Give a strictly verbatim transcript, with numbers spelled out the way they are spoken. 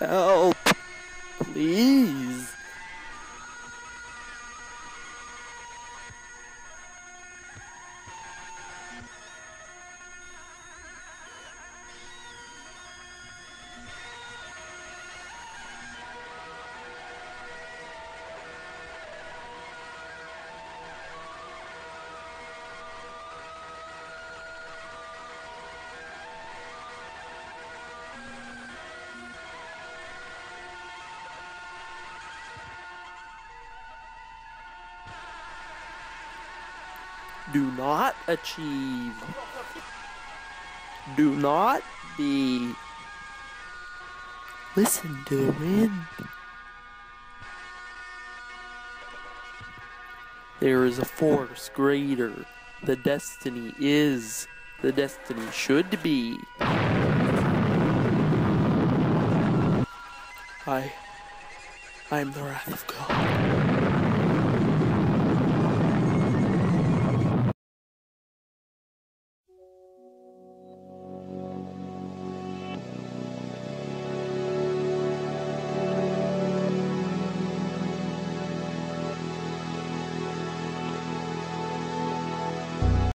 Help! Please! Do not achieve. Do not be. Listen to the wind. There is a force greater. The destiny is. The destiny should be. I. I am the wrath of God.